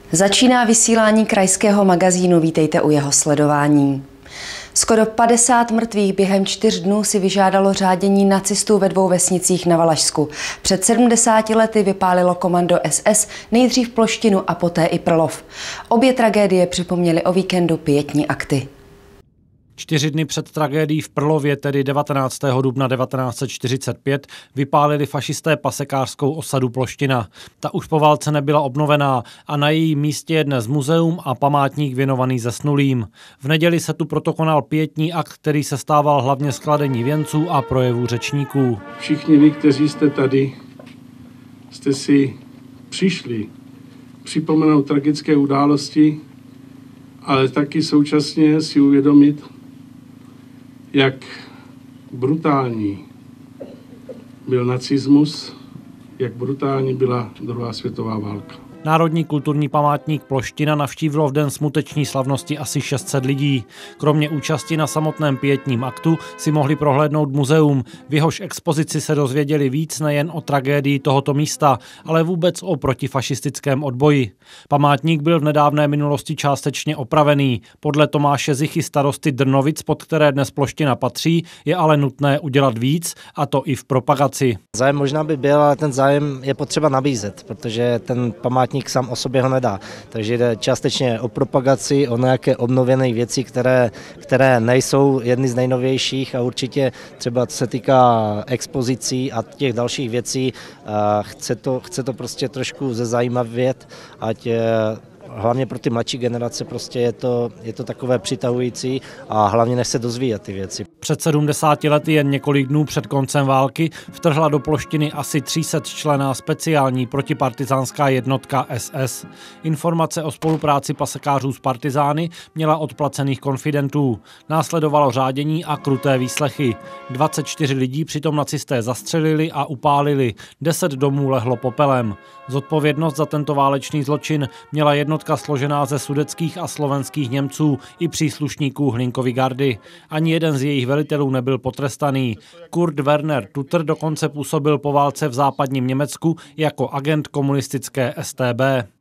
Začíná vysílání krajského magazínu, vítejte u jeho sledování. Skoro 50 mrtvých během 4 dnů si vyžádalo řádění nacistů ve 2 vesnicích na Valašsku. Před 70 lety vypálilo komando SS nejdřív Ploštinu a poté i Prlov. Obě tragédie připomněly o víkendu pietní akty. 4 dny před tragédií v Prlově, tedy 19. dubna 1945, vypálili fašisté pasekářskou osadu Ploština. Ta už po válce nebyla obnovená a na jejím místě je dnes muzeum a památník věnovaný zesnulým. V neděli se tu proto konal pietní akt, který se stával hlavně z kladení věnců a projevů řečníků. Všichni vy, kteří jste tady, jste si přišli připomenout tragické události, ale taky současně si uvědomit, jak brutální byl nacismus, jak brutální byla druhá světová válka. Národní kulturní památník Ploština navštívilo v den smuteční slavnosti asi 600 lidí. Kromě účasti na samotném pietním aktu si mohli prohlédnout muzeum. V jehož expozici se dozvěděli víc nejen o tragédii tohoto místa, ale vůbec o protifašistickém odboji. Památník byl v nedávné minulosti částečně opravený. Podle Tomáše Zichy, starosty Drnovic, pod které dnes Ploština patří, je ale nutné udělat víc, a to i v propagaci. Zájem možná by byl, ale ten zájem je potřeba nabízet, protože ten památník sám o sobě ho nedá. Takže jde částečně o propagaci, o nějaké obnovené věci, které nejsou jedny z nejnovějších, a určitě třeba co se týká expozicí a těch dalších věcí, chce to prostě trošku zezajímavět, ať hlavně pro ty mladší generace prostě je to takové přitahující a hlavně nech se dozvíjet ty věci. Před 70 lety, jen několik dnů před koncem války, vtrhla do Ploštiny asi 300členná speciální protipartizánská jednotka SS. Informace o spolupráci pasekářů s partizány měla od placených konfidentů. Následovalo řádění a kruté výslechy. 24 lidí přitom nacisté zastřelili a upálili. 10 domů lehlo popelem. Zodpovědnost za tento válečný zločin měla jednotka složená ze sudetských a slovenských Němců i příslušníků Hlinkovy gardy. Ani jeden z jejich velitelů nebyl potrestaný. Kurt Werner Tutter dokonce působil po válce v západním Německu jako agent komunistické StB.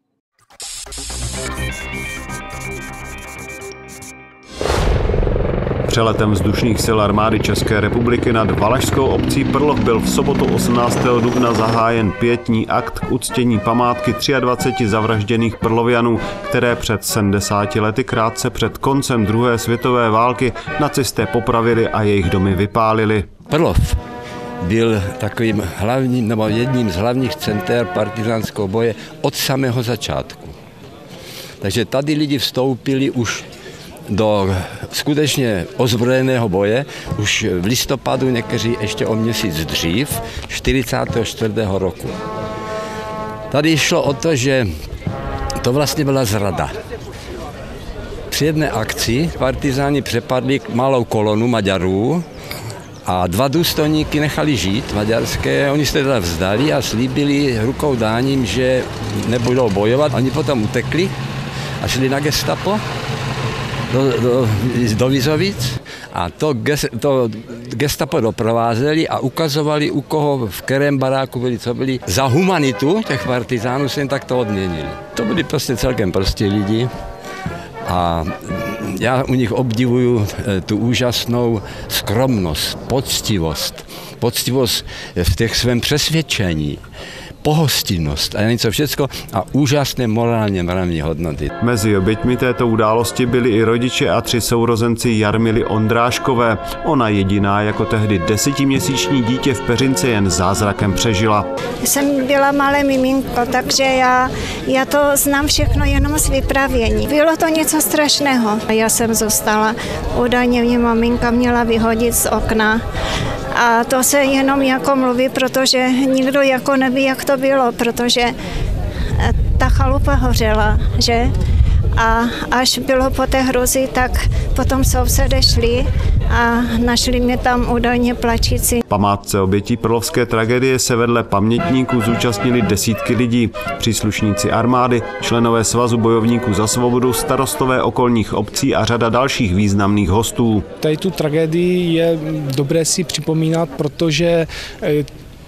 Přeletem vzdušných sil armády České republiky nad valašskou obcí Prlov byl v sobotu 18. dubna zahájen pietní akt k uctění památky 23 zavražděných Prlovianů, které před 70 lety krátce před koncem druhé světové války nacisté popravili a jejich domy vypálili. Prlov byl takovým hlavním, nebo jedním z hlavních center partizánského boje od samého začátku. Takže tady lidi vstoupili už do skutečně ozbrojeného boje už v listopadu, někteří ještě o měsíc dřív, 44. roku. Tady šlo o to, že to vlastně byla zrada. Při jedné akci partizáni přepadli malou kolonu Maďarů a 2 důstojníky nechali žít maďarské. Oni se teda vzdali a slíbili rukou dáním, že nebudou bojovat. Oni potom utekli a šli na gestapo do Vizovic a to gestapo doprovázeli a ukazovali, u koho v kterém baráku byli, co byli. Za humanitu těch partizánů se jim takto odměnili. To byli prostě celkem prostí lidi a já u nich obdivuju tu úžasnou skromnost, poctivost v těch svém přesvědčení, pohostinnost a něco všecko a úžasné morálně mravní hodnoty. Mezi oběťmi této události byli i rodiče a 3 sourozenci Jarmily Ondráškové. Ona jediná jako tehdy 10měsíční dítě v peřince jen zázrakem přežila. Jsem byla malé miminko, takže já to znám všechno jenom z vyprávění. Bylo to něco strašného. Já jsem zůstala. Údajně mě maminka měla vyhodit z okna. A to se jenom jako mluví, protože nikdo jako neví, jak to bylo, protože ta chalupa hořela, že? A až bylo po té hrozi, tak potom sousedé šli a našli mě tam údajně plačící. Památce obětí prlovské tragédie se vedle pamětníků zúčastnili desítky lidí. Příslušníci armády, členové Svazu bojovníků za svobodu, starostové okolních obcí a řada dalších významných hostů. Tady tu tragédii je dobré si připomínat, protože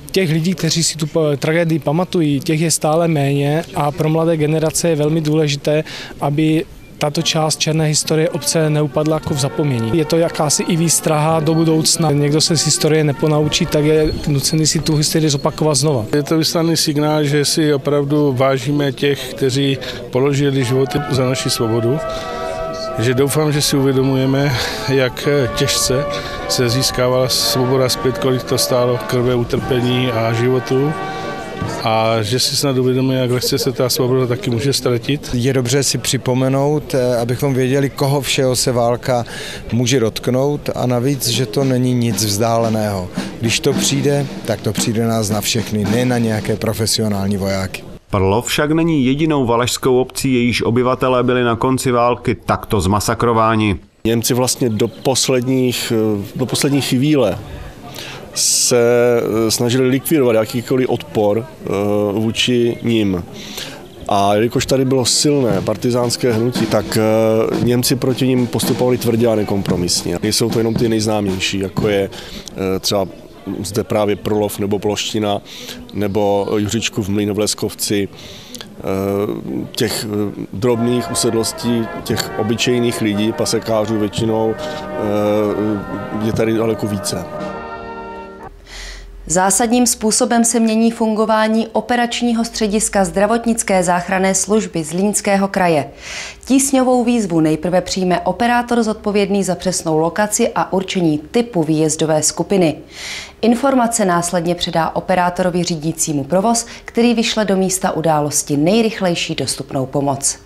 Těch lidí, kteří si tu tragédii pamatují, těch je stále méně a pro mladé generace je velmi důležité, aby tato část černé historie obce neupadla jako v zapomnění. Je to jakási i výstraha do budoucna. Někdo se z historie neponaučí, tak je nucený si tu historii zopakovat znova. Je to vyslaný signál, že si opravdu vážíme těch, kteří položili životy za naši svobodu. Že doufám, že si uvědomujeme, jak těžce se získávala svoboda zpět, kolik to stálo krve, utrpení a životu. A že si snad uvědomuje, jak lehce se ta svoboda taky může ztratit. Je dobře si připomenout, abychom věděli, koho všeho se válka může dotknout a navíc, že to není nic vzdáleného. Když to přijde, tak to přijde nás na všechny, ne na nějaké profesionální vojáky. Prlov však není jedinou valašskou obcí, jejíž obyvatelé byli na konci války takto zmasakrováni. Němci vlastně do poslední chvíle se snažili likvidovat jakýkoliv odpor vůči nim. A jelikož tady bylo silné partizánské hnutí, tak Němci proti nim postupovali tvrdě a nekompromisně. Nejsou to jenom ty nejznámější, jako je třeba zde právě Prlov nebo Ploština nebo Juřičkův mlýn v Leskovci. Těch drobných usedlostí, těch obyčejných lidí, pasekářů většinou, je tady daleko více. Zásadním způsobem se mění fungování operačního střediska zdravotnické záchranné služby Zlínského kraje. Tísňovou výzvu nejprve přijme operátor zodpovědný za přesnou lokaci a určení typu výjezdové skupiny. Informace následně předá operátorovi řídícímu provoz, který vyšle do místa události nejrychlejší dostupnou pomoc.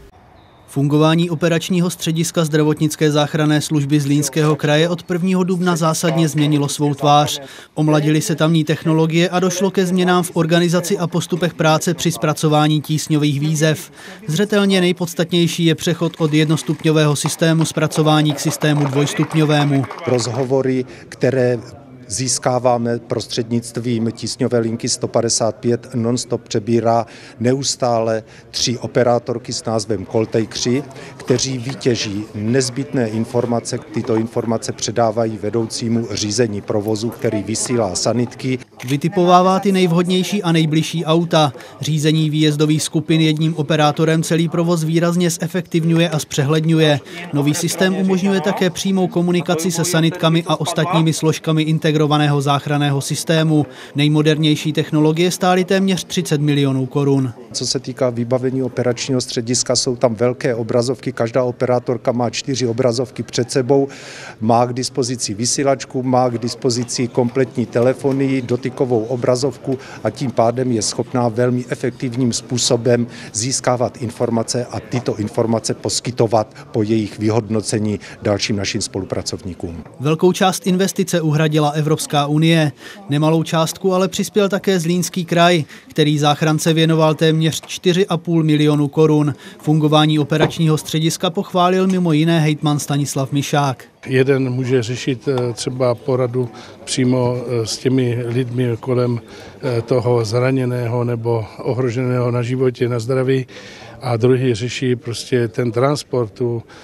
Fungování operačního střediska zdravotnické záchranné služby Zlínského kraje od 1. dubna zásadně změnilo svou tvář. Omladily se tamní technologie a došlo ke změnám v organizaci a postupech práce při zpracování tísňových výzev. Zřetelně nejpodstatnější je přechod od jednostupňového systému zpracování k systému dvojstupňovému. Rozhovory, které získáváme prostřednictvím tísňové linky 155 non-stop přebírá neustále 3 operátorky s názvem Koltejkři, kteří vytěží nezbytné informace. Tyto informace předávají vedoucímu řízení provozu, který vysílá sanitky. Vytipovává ty nejvhodnější a nejbližší auta. Řízení výjezdových skupin jedním operátorem celý provoz výrazně zefektivňuje a zpřehledňuje. Nový systém umožňuje také přímou komunikaci se sanitkami a ostatními složkami integrovaného záchranného systému. Nejmodernější technologie stály téměř 30 milionů korun. Co se týká vybavení operačního střediska, jsou tam velké obrazovky. Každá operátorka má 4 obrazovky před sebou, má k dispozici vysílačku, má k dispozici kompletní telefonii, dotykovou obrazovku a tím pádem je schopná velmi efektivním způsobem získávat informace a tyto informace poskytovat po jejich vyhodnocení dalším našim spolupracovníkům. Velkou část investice uhradila Evropská unie. Nemalou částku ale přispěl také Zlínský kraj, který záchrance věnoval téměř 4,5 milionu korun. Fungování operačního střediska pochválil mimo jiné hejtman Stanislav Mišák. Jeden může řešit třeba poradu přímo s těmi lidmi kolem toho zraněného nebo ohroženého na životě, na zdraví, a druhý řeší prostě ten transport,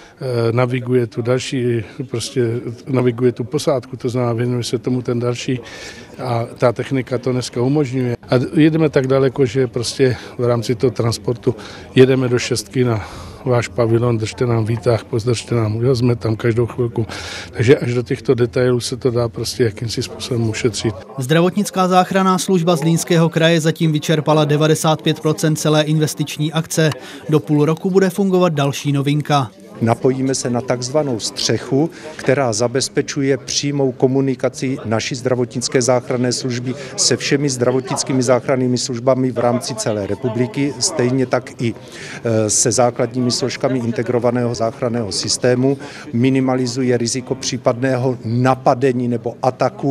naviguje tu další, prostě naviguje tu posádku, to znamená věnuje se tomu ten další a ta technika to dneska umožňuje. A jedeme tak daleko, že prostě v rámci toho transportu jedeme do 6 na váš pavilon, držte nám výtah, pozdržte nám, jsme tam každou chvilku. Takže až do těchto detailů se to dá prostě jakýmsi způsobem ušetřit. Zdravotnická záchranná služba Zlínského kraje zatím vyčerpala 95% celé investiční akce. Do půl roku bude fungovat další novinka. Napojíme se na takzvanou střechu, která zabezpečuje přímou komunikaci naší zdravotnické záchranné služby se všemi zdravotnickými záchrannými službami v rámci celé republiky, stejně tak i se základními složkami integrovaného záchranného systému, minimalizuje riziko případného napadení nebo ataku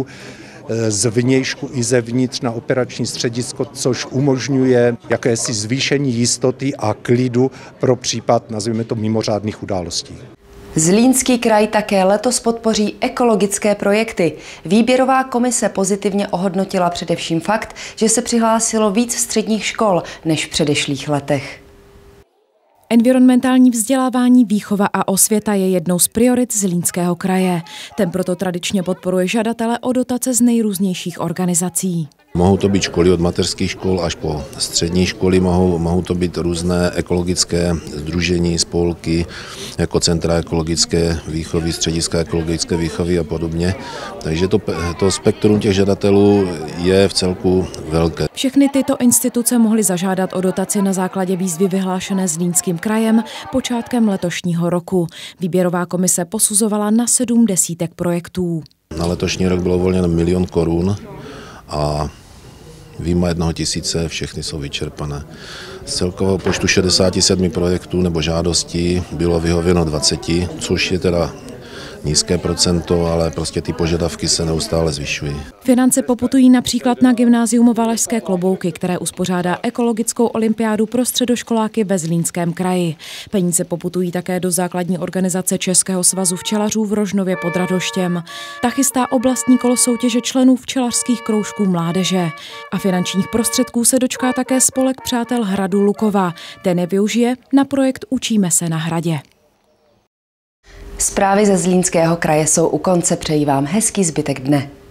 z vnějšku i zevnitř na operační středisko, což umožňuje jakési zvýšení jistoty a klidu pro případ, nazvěme to, mimořádných událostí. Zlínský kraj také letos podpoří ekologické projekty. Výběrová komise pozitivně ohodnotila především fakt, že se přihlásilo víc středních škol než v předešlých letech. Environmentální vzdělávání, výchova a osvěta je jednou z priorit Zlínského kraje. Ten proto tradičně podporuje žadatele o dotace z nejrůznějších organizací. Mohou to být školy od mateřských škol až po střední školy, mohou to být různé ekologické sdružení, spolky, jako centra ekologické výchovy, střediska ekologické výchovy a podobně. Takže to spektrum těch žadatelů je v celku velké. Všechny tyto instituce mohly zažádat o dotaci na základě výzvy vyhlášené Zlínským krajem počátkem letošního roku. Výběrová komise posuzovala na 7 desítek projektů. Na letošní rok bylo uvolněno 1 000 000 korun a vyjma 1 000 všechny jsou vyčerpané. Z celkového počtu 67 projektů nebo žádostí bylo vyhověno 20, což je teda nízké procento, ale prostě ty požadavky se neustále zvyšují. Finance poputují například na gymnázium Valašské Klobouky, které uspořádá ekologickou olympiádu pro středoškoláky ve Zlínském kraji. Peníze poputují také do základní organizace Českého svazu včelařů v Rožnově pod Radoštěm. Ta chystá oblastní kolo soutěže členů včelařských kroužků mládeže. A finančních prostředků se dočká také spolek Přátel hradu Lukova. Ten je využije na projekt Učíme se na hradě. Zprávy ze Zlínského kraje jsou u konce, přeji vám hezký zbytek dne.